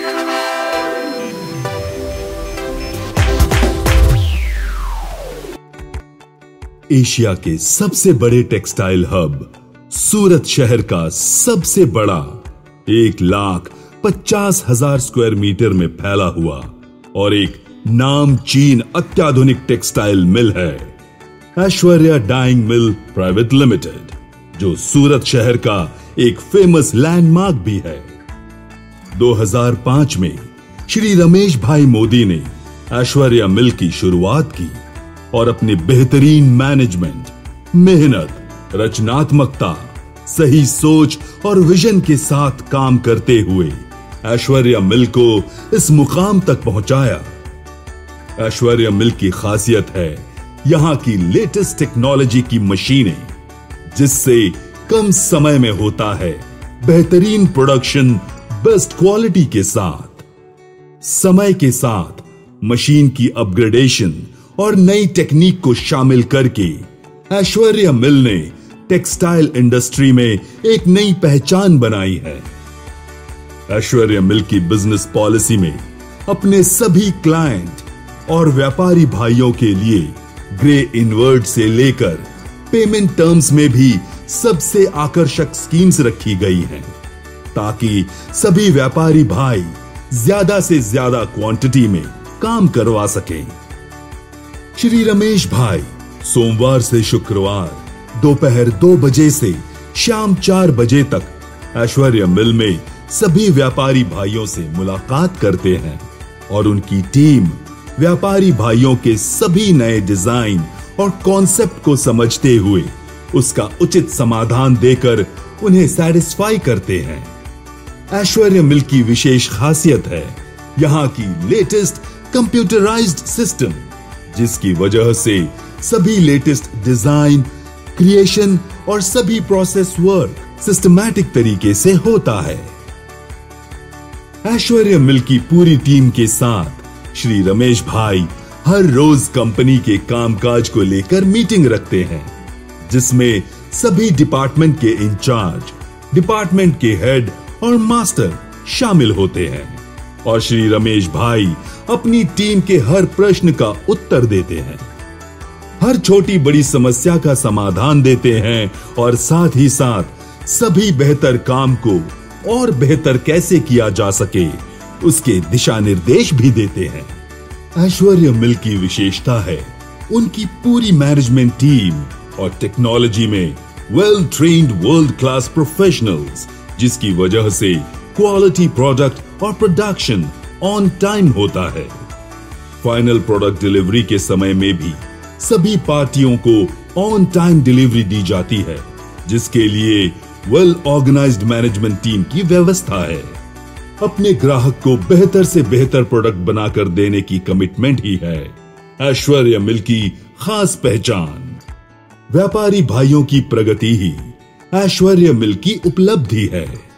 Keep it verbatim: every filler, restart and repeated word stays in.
Asia के सबसे बड़े टेक्सटाइल हब सूरत शहर का सबसे बड़ा एक लाख पचास हजार स्क्वायर मीटर में फैला हुआ और एक नामचीन अत्याधुनिक टेक्सटाइल मिल है Aishwarya dyeing mill private limited, जो सूरत शहर का एक फेमस लैंडमार्क भी है। दो हज़ार पाँच में श्री रमेश भाई मोदी ने ऐश्वर्या मिल की शुरुआत की और अपनी बेहतरीन मैनेजमेंट, मेहनत, रचनात्मकता, सही सोच और विजन के साथ काम करते हुए ऐश्वर्या मिल को इस मुकाम तक पहुंचाया। ऐश्वर्या मिल की खासियत है यहां की लेटेस्ट टेक्नोलॉजी की मशीनें, जिससे कम समय में होता है बेहतरीन प्रोडक्शन बेस्ट क्वालिटी के साथ। समय के साथ मशीन की अपग्रेडेशन और नई टेक्निक को शामिल करके ऐश्वर्या मिल ने टेक्सटाइल इंडस्ट्री में एक नई पहचान बनाई है। ऐश्वर्या मिल की बिजनेस पॉलिसी में अपने सभी क्लाइंट और व्यापारी भाइयों के लिए ग्रे इनवर्ड से लेकर पेमेंट टर्म्स में भी सबसे आकर्षक स्कीम्स रखी गई हैं, ताकि सभी व्यापारी भाई ज्यादा से ज्यादा क्वांटिटी में काम करवा सकें। श्री रमेश भाई सोमवार से शुक्रवार दोपहर दो बजे से शाम चार बजे तक ऐश्वर्या मिल में सभी व्यापारी भाइयों से मुलाकात करते हैं और उनकी टीम व्यापारी भाइयों के सभी नए डिजाइन और कॉन्सेप्ट को समझते हुए उसका उचित समाधान देकर उन्हें सैटिस्फाई करते हैं। ऐश्वर्या मिल की विशेष खासियत है यहां की लेटेस्ट कंप्यूटराइज्ड सिस्टम, जिसकी वजह से सभी लेटेस्ट डिजाइन, क्रिएशन और सभी प्रोसेस वर्क सिस्टमैटिक तरीके से होता है। ऐश्वर्या मिल की पूरी टीम के साथ श्री रमेश भाई हर रोज कंपनी के कामकाज को लेकर मीटिंग रखते हैं, जिसमें सभी डिपार्टमेंट के इंचार्ज, डिपार्टमेंट के हेड और मास्टर शामिल होते हैं और श्री रमेश भाई अपनी टीम के हर प्रश्न का उत्तर देते हैं, हर छोटी बड़ी समस्या का समाधान देते हैं और साथ ही साथ सभी बेहतर काम को और बेहतर कैसे किया जा सके उसके दिशा निर्देश भी देते हैं। ऐश्वर्या मिल की विशेषता है उनकी पूरी मैनेजमेंट टीम और टेक्नोलॉजी में well trained world class professionals, जिसकी वजह से क्वालिटी प्रोडक्ट और प्रोडक्शन ऑन टाइम होता है। फाइनल प्रोडक्ट डिलीवरी के समय में भी सभी पार्टियों को ऑन टाइम डिलीवरी दी जाती है, जिसके लिए वेल ऑर्गेनाइज्ड मैनेजमेंट टीम की व्यवस्था है। अपने ग्राहक को बेहतर से बेहतर प्रोडक्ट बनाकर देने की कमिटमेंट ही है ऐश्वर्या मिल की खास पहचान। व्यापारी भाइयों की प्रगति ही ऐश्वर्या मिल की उपलब्धि है।